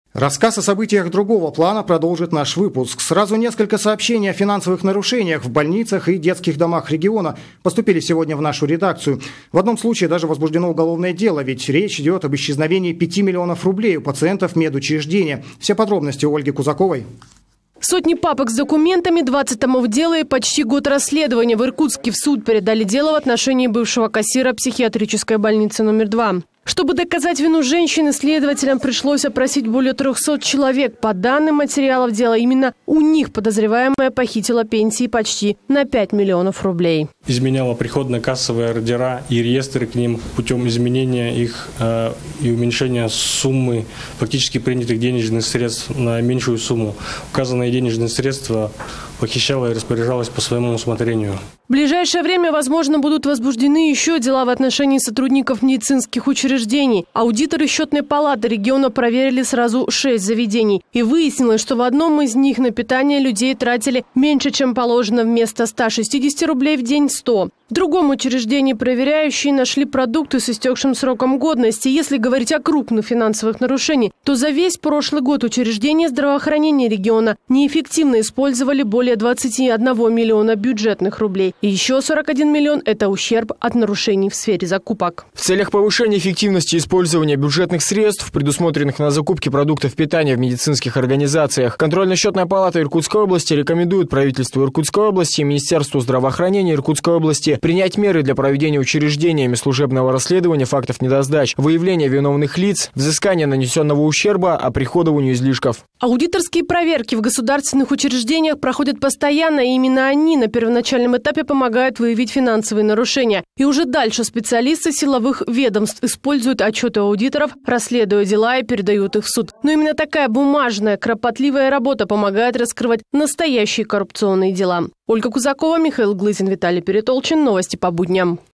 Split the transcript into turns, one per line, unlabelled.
Рассказ о событиях другого плана продолжит наш выпуск. Сразу несколько сообщений о финансовых нарушениях в больницах и детских домах региона поступили сегодня в нашу редакцию. В одном случае даже возбуждено уголовное дело, ведь речь идет об исчезновении 5 миллионов рублей у пациентов медучреждения. Все подробности у Ольги Кузаковой.
Сотни папок с документами, 20 томов дела и почти год расследования. В Иркутске в суд передали дело в отношении бывшего кассира психиатрической больницы номер 2. Чтобы доказать вину женщины, следователям пришлось опросить более 300 человек. По данным материалов дела, именно у них подозреваемая похитила пенсии почти на 5 миллионов рублей.
Изменяла приходно-кассовые ордера и реестры к ним путем изменения их и уменьшения суммы фактически принятых денежных средств на меньшую сумму. Указанные денежные средства похищала и распоряжалась по своему усмотрению.
В ближайшее время, возможно, будут возбуждены еще дела в отношении сотрудников медицинских учреждений. Аудиторы счетной палаты региона проверили сразу 6 заведений. И выяснилось, что в одном из них на питание людей тратили меньше, чем положено, вместо 160 рублей в день – 100. В другом учреждении проверяющие нашли продукты с истекшим сроком годности. Если говорить о крупных финансовых нарушениях, то за весь прошлый год учреждения здравоохранения региона неэффективно использовали более 21 миллиона бюджетных рублей. И еще 41 миллион – это ущерб от нарушений в сфере закупок.
В целях повышения эффективности использования бюджетных средств, предусмотренных на закупки продуктов питания в медицинских организациях, Контрольно-счетная палата Иркутской области рекомендует правительству Иркутской области и Министерству здравоохранения Иркутской области принять меры для проведения учреждениями служебного расследования фактов недосдач, выявления виновных лиц, взыскания нанесенного ущерба, оприходованию излишков.
Аудиторские проверки в государственных учреждениях проходят постоянно, и именно они на первоначальном этапе помогают выявить финансовые нарушения. И уже дальше специалисты силовых ведомств используют отчеты аудиторов, расследуя дела и передают их в суд. Но именно такая бумажная, кропотливая работа помогает раскрывать настоящие коррупционные дела. Ольга Кузакова, Михаил Глызин, Виталий Перетолчин. Новости по будням.